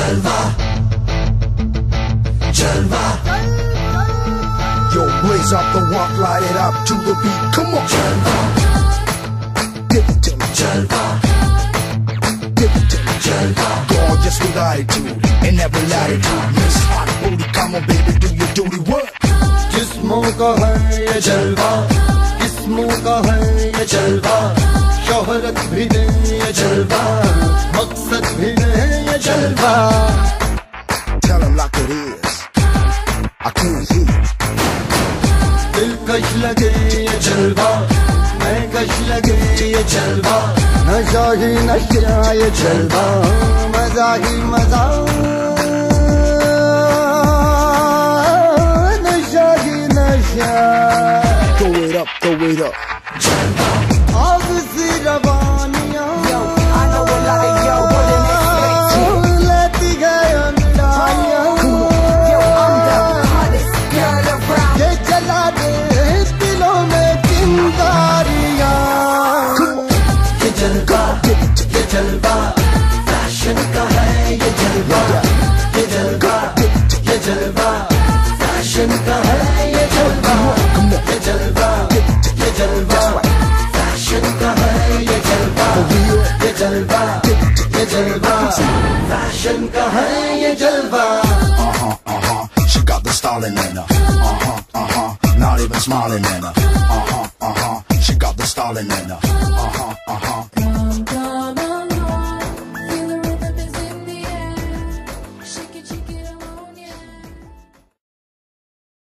जलवा जलवा Yo, blaze up the walk, light it up to the beat. Come on, जलवा give it to me. जलवा Give it to me. जलवा Gorgeous with attitude in every latitude. Miss Hot Booty, come on, baby, do your duty. What? जिस्मों का है ये जलवा, किस्मों का है ये जलवा, शोहरत भी दे ये जलवा, मकसद भी दे ये जलवा। Tell him like it is. I can't hear you. दिलकश लगे ये जलवा, मैं कश लगे ये जलवा, नशा ही नशा ये जलवा, मजा ही मजा, नशा ही नशा। Throw it up, throw it up. जलवा आग सी रवानियां, लेती गए अंधारियां, ये जला दे दिलों में चिंगारियां। ये जलवा फैशन का है ये जलवा, ये जलवा फैशन का है ये जलवा, ये जलवा फैशन का है ये जलवा, ये जलवा फैशन का है ये जलवा। She got the style in her. Not even smiling in her. She got the style in her.